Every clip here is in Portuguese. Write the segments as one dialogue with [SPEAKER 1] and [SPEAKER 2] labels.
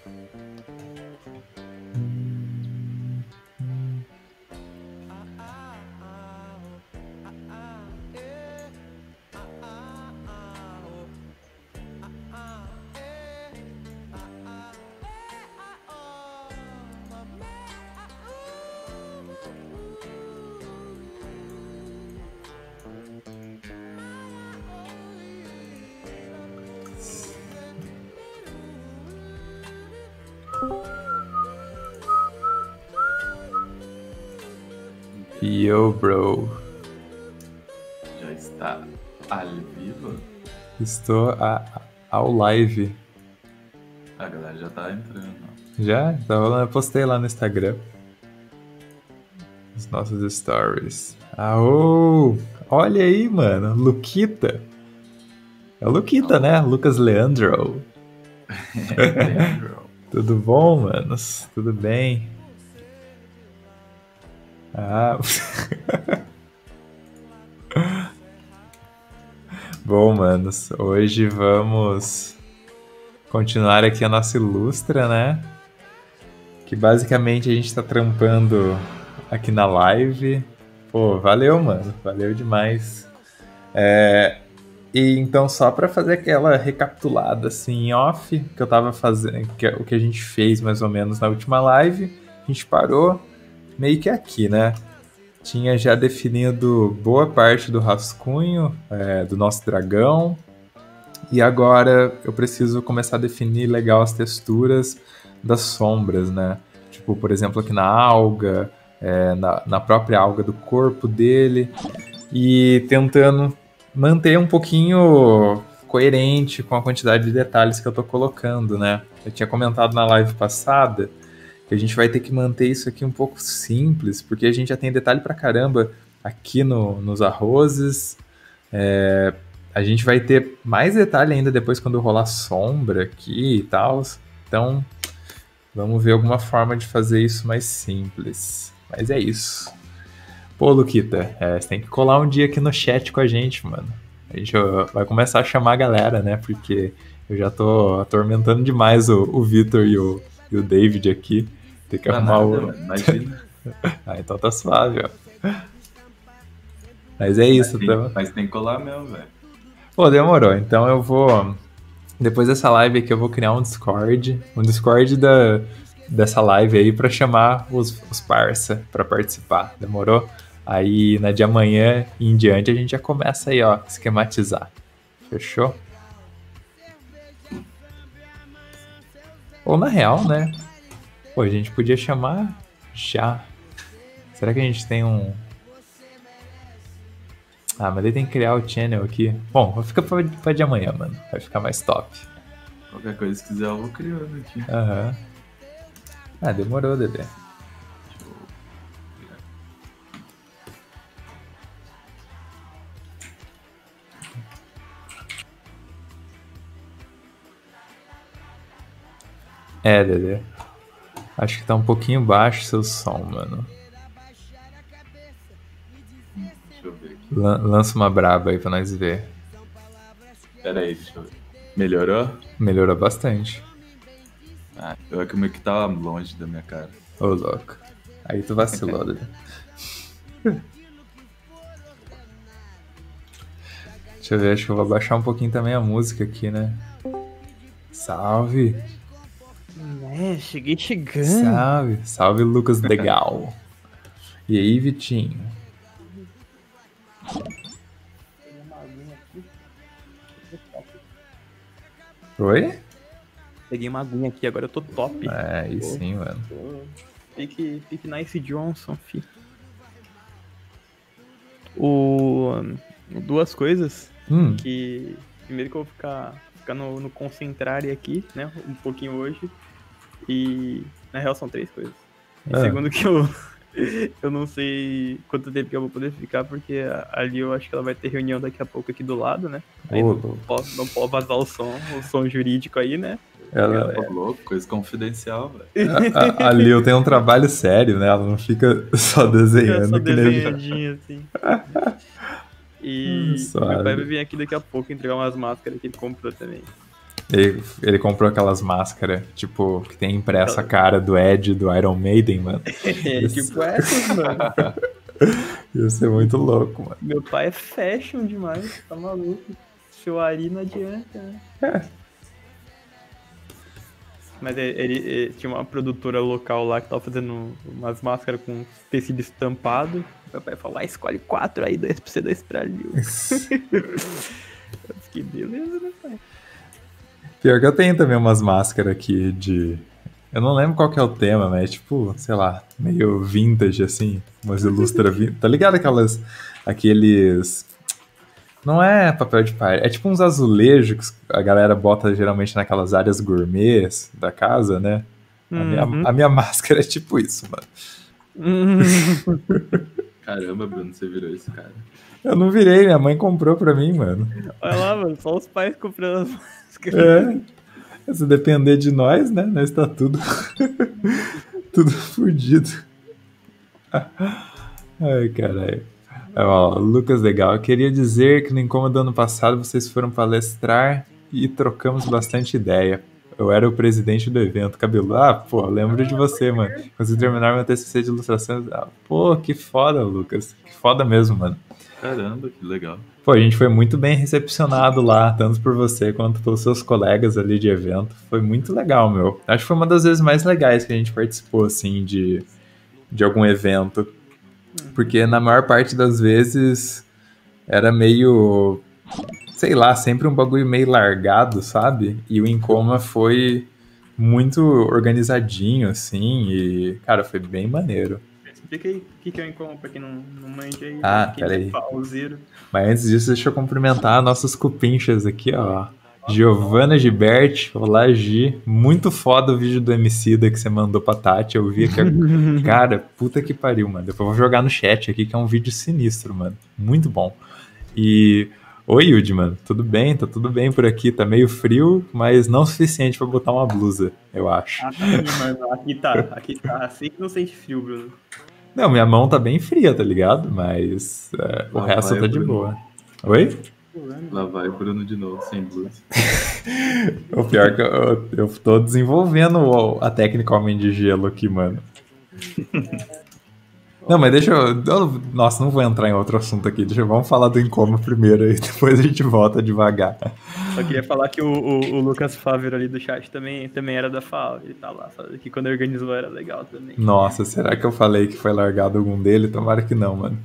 [SPEAKER 1] Yo, bro.
[SPEAKER 2] Já está ao vivo?
[SPEAKER 1] Estou ao live.
[SPEAKER 2] A galera já tá entrando.
[SPEAKER 1] Já? Tá rolando. Eu postei lá no Instagram. Os nossos stories. Aô! Olha aí, mano. Luquita. É o Luquita, né? Lucas Leandro.
[SPEAKER 2] Leandro.
[SPEAKER 1] Tudo bom, manos? Tudo bem? Bom, manos, hoje vamos continuar aqui a nossa ilustra, né? Que basicamente a gente tá trampando aqui na live. Pô, valeu, mano. Valeu demais. E então, só pra fazer aquela recapitulada assim em off, que eu tava fazendo, o que a gente fez mais ou menos na última live, a gente parou meio que aqui, né? Tinha já definido boa parte do rascunho do nosso dragão. E agora eu preciso começar a definir legal as texturas das sombras, né? Tipo, por exemplo, aqui na alga, na própria alga do corpo dele. E tentando manter um pouquinho coerente com a quantidade de detalhes que eu tô colocando, né? Eu tinha comentado na live passada que a gente vai ter que manter isso aqui um pouco simples, porque a gente já tem detalhe pra caramba aqui nos arrozes. A gente vai ter mais detalhe ainda depois quando rolar sombra aqui e tal. Então, vamos ver alguma forma de fazer isso mais simples. Mas é isso. Pô, Luquita, você tem que colar um dia aqui no chat com a gente, mano. A gente vai começar a chamar a galera, né? Porque eu já tô atormentando demais o Vitor e o David aqui. Tem que arrumar o.
[SPEAKER 2] Mano, imagina.
[SPEAKER 1] Então tá suave, ó. Mas é isso, tá?
[SPEAKER 2] Mas tem que colar mesmo, velho.
[SPEAKER 1] Pô, demorou. Então eu vou. Depois dessa live aqui, eu vou criar um Discord. Um Discord dessa live aí pra chamar os parça pra participar. Demorou? Aí na de amanhã em diante a gente já começa aí, ó, esquematizar. Fechou? Ou na real, né? Pô, a gente podia chamar já. Será que a gente tem um. Mas ele tem que criar o channel aqui. Bom, fica pra de amanhã, mano. Vai ficar mais top.
[SPEAKER 2] Qualquer coisa, se quiser, eu vou criando aqui.
[SPEAKER 1] Aham. Demorou, Dedé. Dedé. Acho que tá um pouquinho baixo seu som, mano.
[SPEAKER 2] Deixa eu ver aqui.
[SPEAKER 1] Lança uma braba aí pra nós ver.
[SPEAKER 2] Pera aí, deixa eu ver. Melhorou?
[SPEAKER 1] Melhorou bastante.
[SPEAKER 2] Eu é que o meu que tava longe da minha cara.
[SPEAKER 1] Ô, louco. Aí tu vacilou, Dedé. Deixa eu ver, acho que eu vou abaixar um pouquinho também a música aqui, né? Salve!
[SPEAKER 3] Cheguei chegando.
[SPEAKER 1] Salve! Salve, Lucas Legal! E aí, Vitinho? Oi?
[SPEAKER 3] Peguei uma aguinha aqui, agora eu tô top.
[SPEAKER 1] Aí sim, mano.
[SPEAKER 3] Pique Nice Johnson, fi. Duas coisas que... Primeiro que eu vou ficar no concentrar aqui, né? Um pouquinho hoje. E na real são três coisas. E segundo que eu não sei quanto tempo que eu vou poder ficar, porque ali eu acho que ela vai ter reunião daqui a pouco aqui do lado, né? Aí não pode vazar o som jurídico aí, né?
[SPEAKER 1] Ela
[SPEAKER 2] Pô, louco, coisa confidencial, velho.
[SPEAKER 1] a Lil tem um trabalho sério, né? Ela não fica só desenhando.
[SPEAKER 3] Só
[SPEAKER 1] que nem...
[SPEAKER 3] desenhadinho, assim. E meu pai vai vir aqui daqui a pouco entregar umas máscaras que ele comprou também.
[SPEAKER 1] Ele comprou aquelas máscaras, tipo, que tem impressa a cara do Ed do Iron Maiden, mano.
[SPEAKER 3] Tipo essas, mano.
[SPEAKER 1] Ia ser muito louco, mano.
[SPEAKER 3] Meu pai é fashion demais, tá maluco. Seu Ari não adianta, né? Mas ele tinha uma produtora local lá que tava fazendo umas máscaras com tecido estampado. Meu pai falou, escolhe 4 aí, 2 pra você, 2 pra Lil. Que beleza, né, pai?
[SPEAKER 1] Pior que eu tenho também umas máscaras aqui de... Eu não lembro qual que é o tema, mas tipo, sei lá, meio vintage, assim. Umas ilustra vintage. Tá ligado aqueles... Não é papel de parede, é tipo uns azulejos que a galera bota geralmente naquelas áreas gourmets da casa, né? A minha máscara é tipo isso, mano.
[SPEAKER 2] Caramba, Bruno, você virou esse cara.
[SPEAKER 1] Eu não virei, minha mãe comprou pra mim, mano.
[SPEAKER 3] Olha lá, mano, só os pais comprando as máscaras.
[SPEAKER 1] Se depender de nós, né? Nós tá tudo fudido. Ai, caralho. Ó, Lucas Legal, eu queria dizer que no Incômodo do ano passado vocês foram palestrar e trocamos bastante ideia. Eu era o presidente do evento, cabelo. Pô, lembro de você, mano. Consegui terminar meu TCC de ilustração. Pô, que foda, Lucas. Que foda mesmo, mano.
[SPEAKER 2] Caramba, que legal.
[SPEAKER 1] Pô, a gente foi muito bem recepcionado lá, tanto por você quanto pelos seus colegas ali de evento. Foi muito legal, meu. Acho que foi uma das vezes mais legais que a gente participou, assim, de algum evento. Porque na maior parte das vezes era meio, sei lá, sempre um bagulho meio largado, sabe? E o Incoma foi muito organizadinho, assim, e, cara, foi bem maneiro.
[SPEAKER 3] Explica aí o que é o Incoma, pra quem não manja aí.
[SPEAKER 1] Peraí. Mas antes disso, deixa eu cumprimentar nossas cupinchas aqui, ó. Giovana Gilberti, olá Gi, muito foda o vídeo do Emicida que você mandou pra Tati, eu vi que cara, puta que pariu, mano, depois eu vou jogar no chat aqui que é um vídeo sinistro, mano, muito bom. E, oi Yudi, mano, tudo bem? Tá tudo bem por aqui, tá meio frio, mas não o suficiente pra botar uma blusa, eu acho.
[SPEAKER 3] Tá sim, mano, aqui tá, assim que não sente frio, Bruno.
[SPEAKER 1] Não, minha mão tá bem fria, tá ligado? Mas o resto tá de boa. Oi?
[SPEAKER 2] Lá vai o Bruno de novo, sem blusa.
[SPEAKER 1] O pior é que eu tô desenvolvendo a técnica Homem de Gelo aqui, mano. Não, mas deixa eu... Nossa, não vou entrar em outro assunto aqui. Vamos falar do Incoma primeiro aí, depois a gente volta devagar.
[SPEAKER 3] Só queria falar que o Lucas Fávero ali do chat também era da FAO. Ele tá lá, falando que quando organizou era legal também.
[SPEAKER 1] Nossa, será que eu falei que foi largado algum dele? Tomara que não, mano.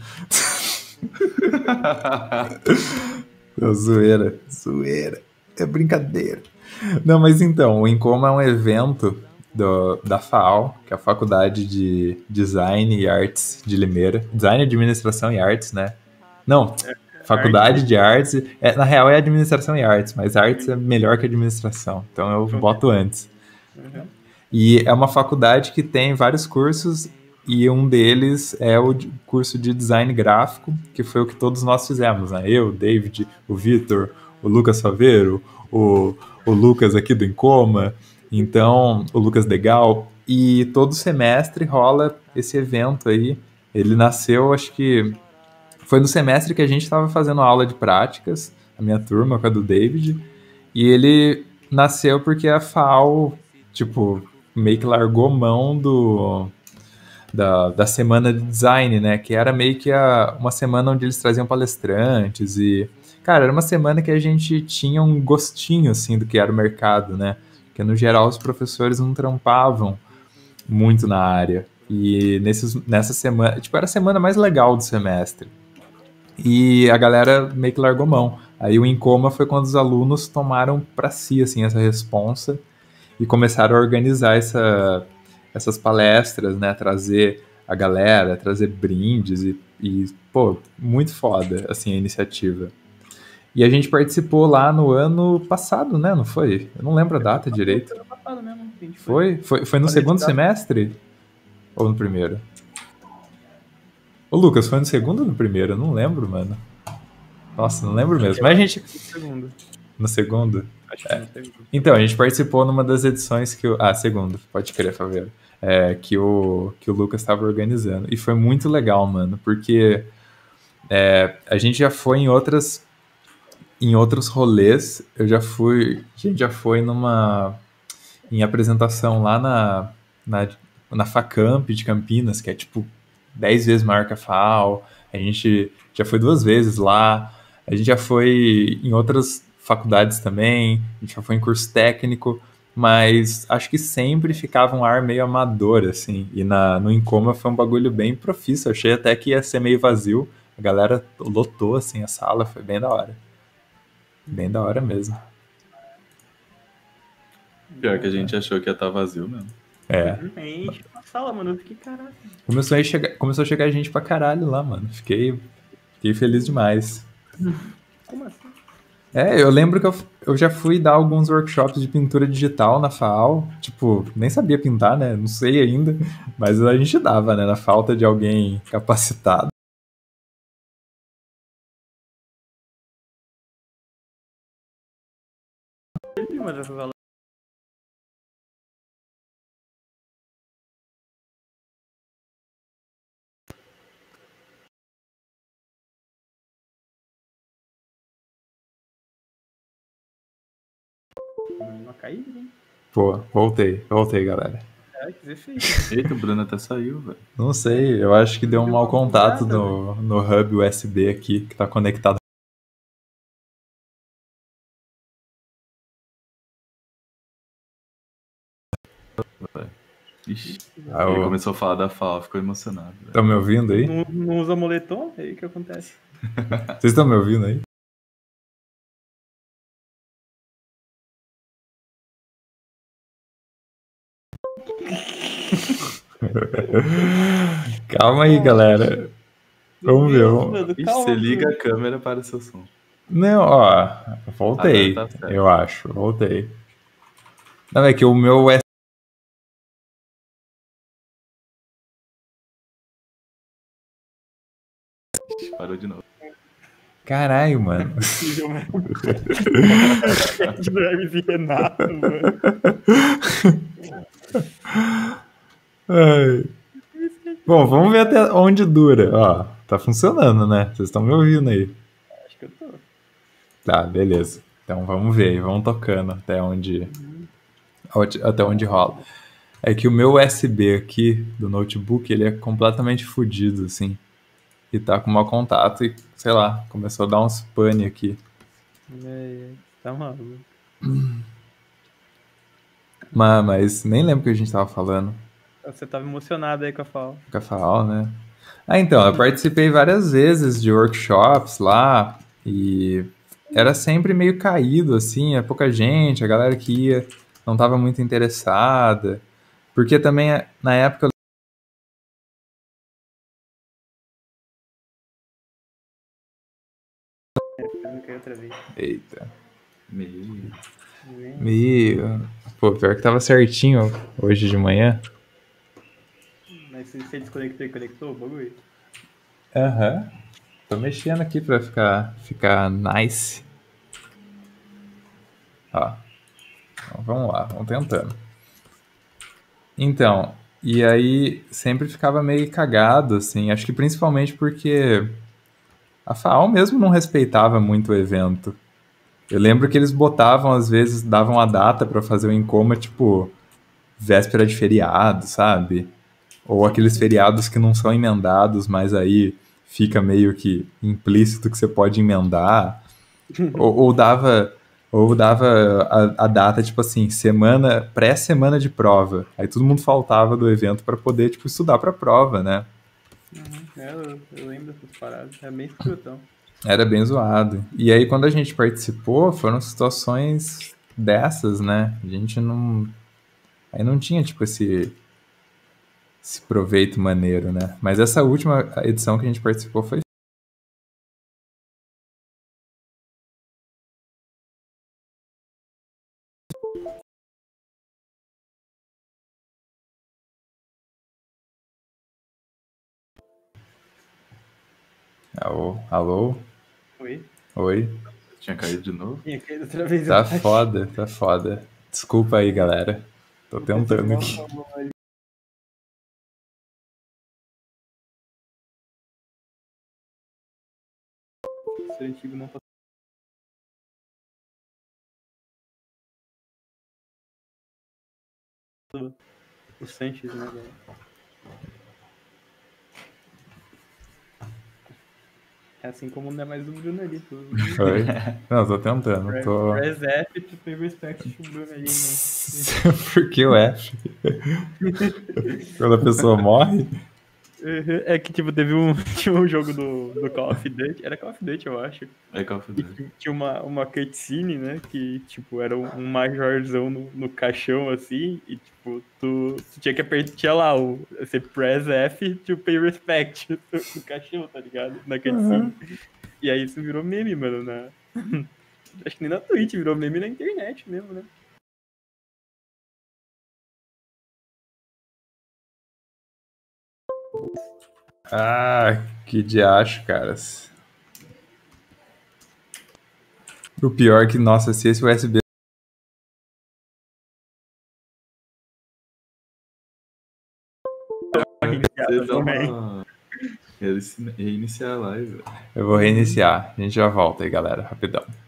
[SPEAKER 1] Zoeira. É brincadeira. Não, mas então, o Incoma é um evento da FAO, que é a Faculdade de Design e Artes de Limeira. Design, Administração e Artes, né? Não, Faculdade de Artes. Na real é Administração e Artes, mas Artes é melhor que Administração. Então eu boto antes. E é uma faculdade que tem vários cursos e um deles é o curso de Design Gráfico, que foi o que todos nós fizemos, né? Eu, o David, o Vitor, o Lucas Faveiro, o Lucas aqui do Incoma, então o Lucas Legal, e todo semestre rola esse evento aí. Ele nasceu, acho que foi no semestre que a gente estava fazendo aula de práticas, a minha turma com a do David, e ele nasceu porque a FAO, tipo, meio que largou mão da semana de design, né, que era meio que uma semana onde eles traziam palestrantes e, cara, era uma semana que a gente tinha um gostinho, assim, do que era o mercado, né, porque no geral os professores não trampavam muito na área, e nessa semana, tipo, era a semana mais legal do semestre, e a galera meio que largou mão. Aí o Incoma foi quando os alunos tomaram para si, assim, essa responsa e começaram a organizar essas palestras, né, trazer a galera, trazer brindes e, pô, muito foda, assim, a iniciativa. E a gente participou lá no ano passado, né, não foi? Eu não lembro a data direito.
[SPEAKER 3] Ano passado mesmo.
[SPEAKER 1] Foi no segundo semestre? Ou no primeiro? Ô, Lucas, foi no segundo ou no primeiro? Eu não lembro, mano. Nossa, não lembro mesmo. Mas a gente... No segundo?
[SPEAKER 3] Acho que no segundo.
[SPEAKER 1] Então, a gente participou numa das edições que... segundo. Pode crer, Faveiro. Que o Lucas estava organizando. E foi muito legal, mano. Porque a gente já foi em outras em outros rolês, eu já fui. A gente já foi em apresentação lá na, na Facamp de Campinas, que é tipo 10 vezes maior que a FAO. A gente já foi 2 vezes lá. A gente já foi em outras faculdades também. A gente já foi em curso técnico. Mas acho que sempre ficava um ar meio amador, assim. E no Encoma foi um bagulho bem profício. Eu achei até que ia ser meio vazio. A galera lotou, assim, a sala. Foi bem da hora. Bem da hora mesmo.
[SPEAKER 2] Pior que a gente achou que ia estar vazio mesmo.
[SPEAKER 1] É.
[SPEAKER 3] Enche a sala, mano. Eu fiquei, caralho.
[SPEAKER 1] Começou a chegar gente pra caralho lá, mano. Fiquei feliz demais.
[SPEAKER 3] Como assim?
[SPEAKER 1] Eu lembro que eu já fui dar alguns workshops de pintura digital na FAO. Tipo, nem sabia pintar, né? Não sei ainda. Mas a gente dava, né? Na falta de alguém capacitado.
[SPEAKER 3] Mas essa sala não caiu, hein?
[SPEAKER 1] Pô, voltei, galera.
[SPEAKER 3] É, que efeito.
[SPEAKER 2] Eita, o Bruno até saiu, velho.
[SPEAKER 1] Não sei, eu acho que deu um
[SPEAKER 3] Deu
[SPEAKER 1] mau
[SPEAKER 3] uma
[SPEAKER 1] contato
[SPEAKER 3] bugada,
[SPEAKER 1] no hub USB aqui, que tá conectado.
[SPEAKER 2] Ixi,
[SPEAKER 1] Ah,
[SPEAKER 2] ele começou a falar da FAO, ficou emocionado. Velho.
[SPEAKER 1] Estão me ouvindo aí?
[SPEAKER 3] Não usa moletom? Aí o que acontece?
[SPEAKER 1] Vocês estão me ouvindo aí? Calma aí, galera. Vamos ver.
[SPEAKER 3] Mano,
[SPEAKER 2] Ixi,
[SPEAKER 3] calma,
[SPEAKER 2] você liga
[SPEAKER 3] mano.
[SPEAKER 2] a câmera para o seu som.
[SPEAKER 1] Não, ó,
[SPEAKER 2] Agora
[SPEAKER 1] voltei,
[SPEAKER 2] tá certo.
[SPEAKER 1] eu acho, voltei. Não, é que o meu
[SPEAKER 2] Ixi, parou de novo.
[SPEAKER 1] Caralho, mano.
[SPEAKER 3] Possível, mano. Do Hermes e Renato, mano.
[SPEAKER 1] Ai. Bom, vamos ver até onde dura. Ó, tá funcionando, né? Vocês estão me ouvindo aí.
[SPEAKER 3] Acho que eu tô.
[SPEAKER 1] Tá, beleza. Então vamos ver, vamos tocando até onde rola. É que o meu USB aqui do notebook, ele é completamente fodido, assim. E tá com mau contato e, sei lá, começou a dar uns pane aqui.
[SPEAKER 3] Tá maluco.
[SPEAKER 1] Mas nem lembro o que a gente tava falando.
[SPEAKER 3] Você tava emocionado aí com a FAO.
[SPEAKER 1] Com a FAO, né? Ah, então, eu participei várias vezes de workshops lá e era sempre meio caído, assim, é pouca gente, a galera que ia não tava muito interessada. Porque também, na época.
[SPEAKER 3] Não caiu outra vez.
[SPEAKER 1] Eita.
[SPEAKER 2] Meio.
[SPEAKER 1] Pô, pior que tava certinho hoje de manhã.
[SPEAKER 3] Mas você desconectou e conectou o bagulho?
[SPEAKER 1] Aham. Tô mexendo aqui pra ficar nice. Ó. Então, vamos lá, vamos tentando. Então, e aí sempre ficava meio cagado, assim. Acho que principalmente porque a FAO mesmo não respeitava muito o evento. Eu lembro que eles botavam, às vezes, davam a data pra fazer o Encoma, tipo, véspera de feriado, sabe? Ou aqueles feriados que não são emendados, mas aí fica meio que implícito que você pode emendar. ou dava a data, tipo assim, pré-semana de prova. Aí todo mundo faltava do evento para poder, tipo, estudar pra prova, né?
[SPEAKER 3] Eu lembro dessas paradas. É bem escrotão.
[SPEAKER 1] Era bem zoado. E aí, quando a gente participou, foram situações dessas, né? A gente não. Aí não tinha, tipo, esse proveito maneiro, né? Mas essa última edição que a gente participou foi. Alô? Alô?
[SPEAKER 3] Oi?
[SPEAKER 1] Oi?
[SPEAKER 2] Tinha caído de novo?
[SPEAKER 3] Tinha caído outra vez.
[SPEAKER 1] Tá
[SPEAKER 3] eu acho.
[SPEAKER 1] foda, tá foda. Desculpa aí, galera. Tô tentando aqui.
[SPEAKER 3] Esse antigo não tá o Sanches, né, velho? É assim como não é mais o Bruno ali.
[SPEAKER 1] Foi? Não, tô tentando.
[SPEAKER 3] Press F, tu pegou o respect pro Bruno ali, né?
[SPEAKER 1] Por que o F? Quando a pessoa morre?
[SPEAKER 3] É que, tipo, tinha um jogo do Call of Duty. Era Call of Duty, eu acho.
[SPEAKER 2] É Call of Duty.
[SPEAKER 3] Tinha uma cutscene, né? Que, tipo, era um majorzão no caixão, assim. E, tipo, tu tinha que apertar, tinha lá, você press F to pay respect no caixão, tá ligado? Na cutscene. E aí isso virou meme, mano. Acho que nem na Twitch, virou meme na internet mesmo, né?
[SPEAKER 1] Ah, que diacho, caras. O pior é que, nossa, se esse USB...
[SPEAKER 2] Você dá uma... Reiniciar a live.
[SPEAKER 1] Eu vou reiniciar. A gente já volta aí, galera. Rapidão.